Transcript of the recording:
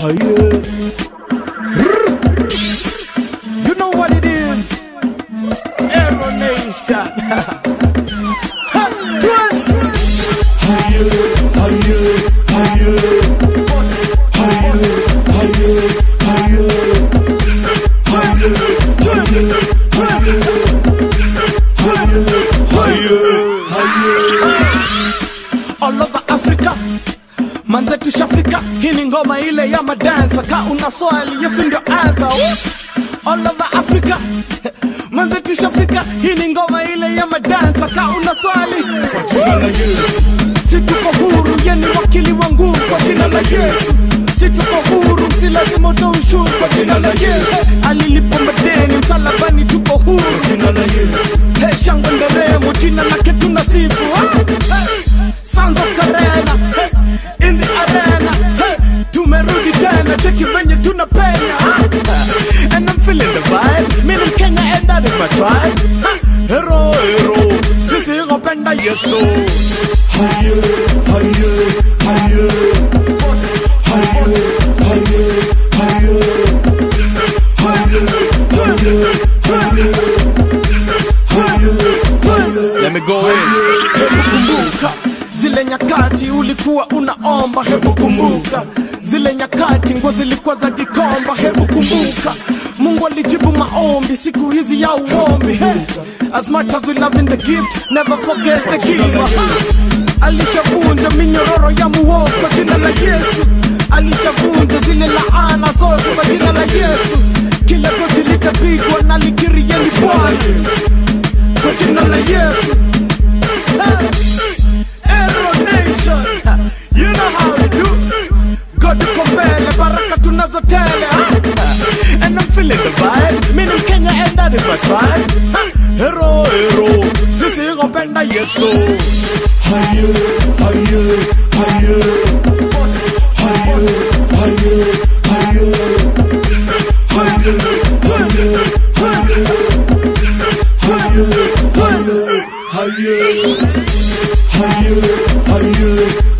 You know what it is, Aero Nation. All over Africa, manze tushafika. Hii ni ngoma ile ya madansa. Ka una swali, Yesu ndio answer. All over Africa, manze tushafika. Hii ni ngoma ile ya madansa. Ka una swali, kwa jina la Yesu si tuko huru, yeni wakili wangu. Kwa jina la Yesu si tuko huru, si lazima utoe ushuru. Kwa jina la Yesu alilipa madeni, msalabani tuko huru. Kwa jina la Yesu hey, shangwe nderemo, jina lake tunasifu. Sound of Karena, hey, in the arena, hey, tumerudi tena, cheki venye tunapenya. And I'm feeling the vibe, me ni Kenya and that is my tribe. Hero, hero, sisi hopenda Yesu. Haye, haye, haye, haye, haye, haye, haye. Let me go in. Hebu kumbuka zile nyakati ulikuwa unaomba. Hebu kumbuka zile nyakati nguo zilikuwa za Gikomba. Hebu kumbuka Mungu alijibu maombi siku hizi ya uombi. Hey, as much as we love in the gift, never forget the giver. Alishavunja minyororo ya muovu kwa jina la Yesu. Alishavunja zile laana zote kwa jina la Yesu. Kila goti litapigwa na likiri yeye Bwana kwa jina la Yesu. Aero Nation, you know how we do. God uko mbele, baraka tunazo tele. And I'm feeling the vibe, me ni Kenya and that is my tribe. Hero, hero, sisi hopenda Yesu. Haye, haye, haye, haye, haye, haye, haye, haye, haye, haye, haye, haye.